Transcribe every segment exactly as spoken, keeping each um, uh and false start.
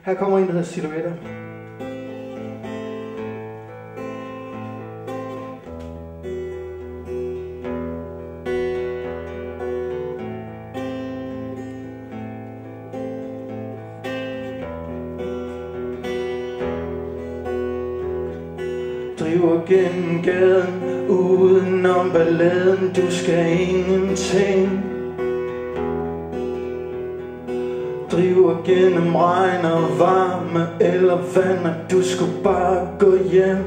Her kommer en, der hedder Siluetter. Driver gennem gaden, udenom balladen, du skal ingenting. Driver gennem regn og varme eller vand, og du skulle bare gå hjem.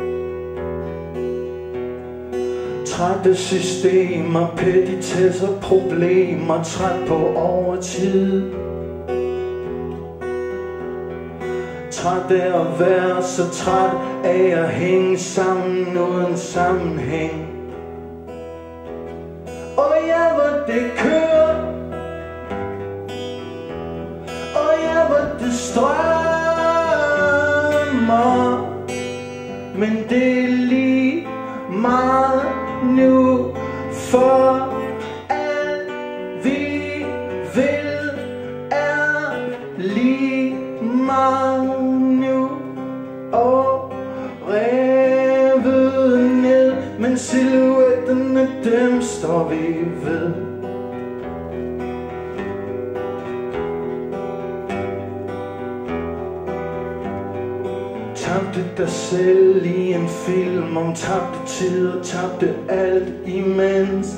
Træt af systemer, petitesser, problemer, træt på overtid. Træt af at være så træt af at hænge sammen uden sammenhæng. Og ja, hvor det kører, og ja, hvor det strømmer, men det er lige meget nu, for alt vi vil er lige meget nu og revet ned, men silhuetterne, dem står vi ved. Tabte dig selv i en film om tabte tid og tabte alt imens.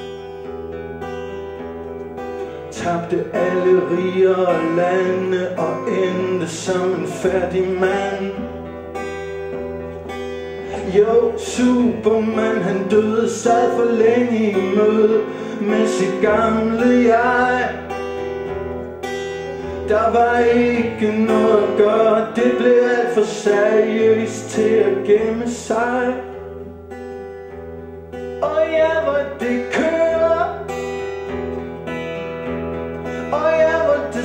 Tabte alle riger og lande og endte som en fattig mand. Jo, Superman han døde, sad for længe i møde med sit gamle jeg. Der var ikke noget at gøre, det blev alt for seriøst til at gemme sig. Og ja, hvor det kører, og ja, hvor det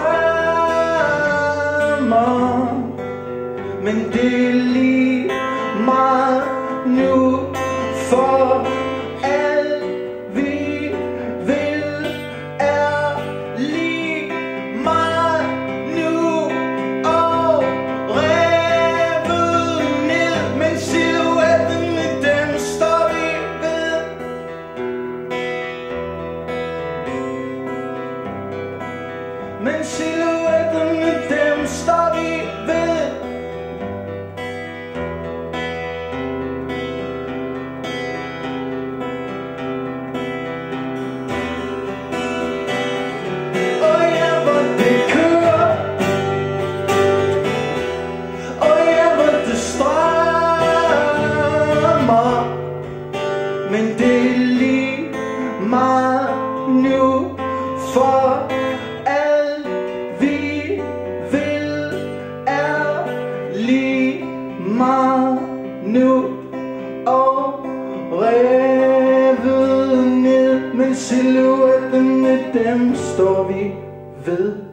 strømmer, men det er lige meget nu, for alt vi vil er lige meget nu og revet ned, men silhuetterne, dem står vi ved. Men silhuetterne, dem står vi ved. Men det er lige meget nu, for alt vi vil er lige meget nu og revet ned, men silhuetterne, dem står vi ved.